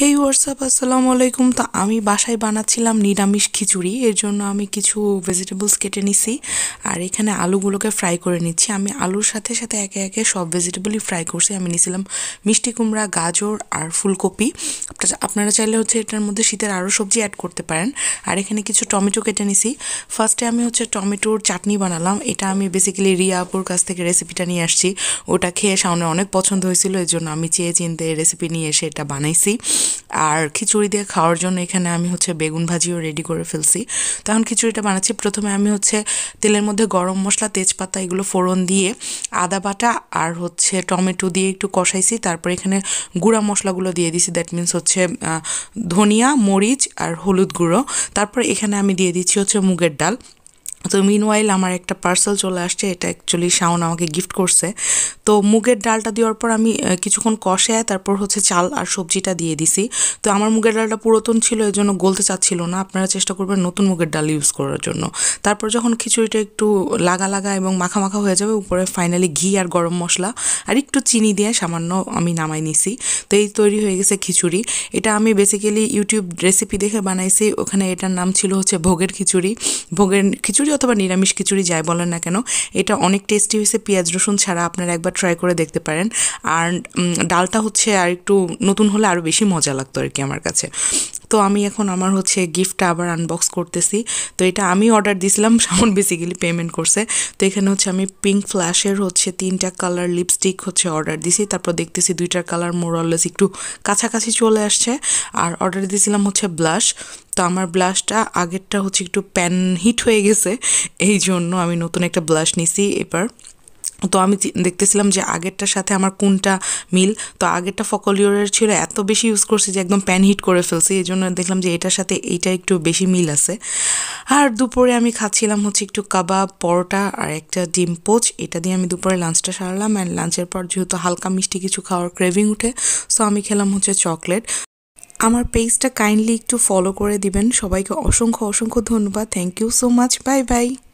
এই হোয়াটসঅ্যাপ আসসালামু আলাইকুম। তো আমি বাসায় বানাচ্ছিলাম নিরামিষ খিচুড়ি, এর জন্য আমি কিছু ভেজিটেবলস কেটে নিছি আর এখানে আলুগুলোকে ফ্রাই করে নিচ্ছি। আমি আলুর সাথে সাথে একে একে সব ভেজিটেবলই ফ্রাই করছি। আমি নিয়েছিলাম মিষ্টি কুমড়া, গাজর আর ফুলকপি। আপনারা চাইলে এটার মধ্যে শীতের আরও সবজি অ্যাড করতে পারেন। আর এখানে কিছু টমেটো কেটে নিছি। ফার্স্টে আমি টমেটোর চাটনি বানালাম। এটা আমি বেসিক্যালি রিয়া আপুর কাছ থেকে রেসিপিটা নিয়ে আসছি। ওটা খেয়ে শাওনের অনেক পছন্দ হয়েছিল, এর জন্য আমি চেয়ে চিনতে রেসিপি নিয়ে এসে এটা বানাইছি। আর খিচুড়ি দিয়ে খাওয়ার জন্য এখানে আমি বেগুন ভাজিও রেডি করে ফেলছি। তখন খিচুড়িটা বানাচ্ছি। প্রথমে আমি তেলের মধ্যে গরম মশলা, তেজপাতা এগুলো ফোড়ন দিয়ে আদা বাটা আর টমেটো দিয়ে একটু কষাইছি। তারপর এখানে গুঁড়া মশলাগুলো দিয়ে দিছি, দ্যাট মিনস ধনিয়া, মরিচ আর হলুদ গুঁড়ো। তারপর এখানে আমি দিয়ে দিচ্ছি মুগের ডাল। তো মিনওয়াইল আমার একটা পার্সেল চলে আসছে, এটা অ্যাকচুয়ালি শাওন আমাকে গিফট করছে। তো মুগের ডালটা দেওয়ার পর আমি কিছুক্ষণ কষায় তারপর চাল আর সবজিটা দিয়ে দিছি। তো আমার মুগের ডালটা পুরাতন ছিল, এর জন্য গলতে চাচ্ছিল না। আপনারা চেষ্টা করবেন নতুন মুগের ডাল ইউজ করার জন্য। তারপর যখন খিচুড়িটা একটু লাগা লাগা এবং মাখা মাখা হয়ে যাবে, উপরে ফাইনালি ঘি আর গরম মশলা আর একটু চিনি দিয়ে সামান্য আমি নামাই নিছি। তো এই তৈরি হয়ে গেছে খিচুড়ি। এটা আমি বেসিক্যালি ইউটিউব রেসিপি দেখে বানাইছি। ওখানে এটার নাম ছিল ভোগের খিচুড়ি। ভোগের খিচুড়ি অথবা নিরামিষ খিচুড়ি যাই বলেন না কেন, এটা অনেক টেস্টি হয়েছে। পেঁয়াজ রসুন ছাড়া আপনারা একবার ট্রাই করে দেখতে পারেন। আর ডালটা আর একটু নতুন হলে আরও বেশি মজা লাগতো আর কি আমার কাছে। তো আমি এখন আমার গিফটটা আবার আনবক্স করতেছি। তো এটা আমি অর্ডার দিয়েছিলাম, শাওন বেসিক্যালি পেমেন্ট করছে। তো এখানে আমি পিঙ্ক ফ্ল্যাশের 3টা কালার লিপস্টিক অর্ডার দিছি। তারপর দেখতেছি 2টার কালার মোরলেস একটু কাছাকাছি চলে আসছে। আর অর্ডার দিয়েছিলাম ব্লাশ। তো আমার ব্লাশটা আগেরটা একটু প্যান হিট হয়ে গেছে, এই জন্য আমি নতুন একটা ব্লাশ নিছি এবার। তো আমি দেখতেছিলাম যে আগেরটার সাথে আমার কোনটা মিল। তো আগেরটা ফকলিওরের ছিল, এত বেশি ইউজ করছি যে একদম প্যান হিট করে ফেলছি। এই জন্য দেখলাম যে এটার সাথে এইটা একটু বেশি মিল আছে। আর দুপুরে আমি খাচ্ছিলাম একটু কাবাব, পরোটা আর একটা ডিম পোচ। এটা দিয়ে আমি দুপুরে লাঞ্চটা সারলাম। অ্যান্ড লাঞ্চের পর যেহেতু হালকা মিষ্টি কিছু খাওয়ার ক্রেভিং উঠে, সো আমি খেলাম চকলেট। আমার পেজটা কাইন্ডলি একটু ফলো করে দিবেন। সবাইকে অসংখ্য অসংখ্য ধন্যবাদ। Thank you so much. Bye by.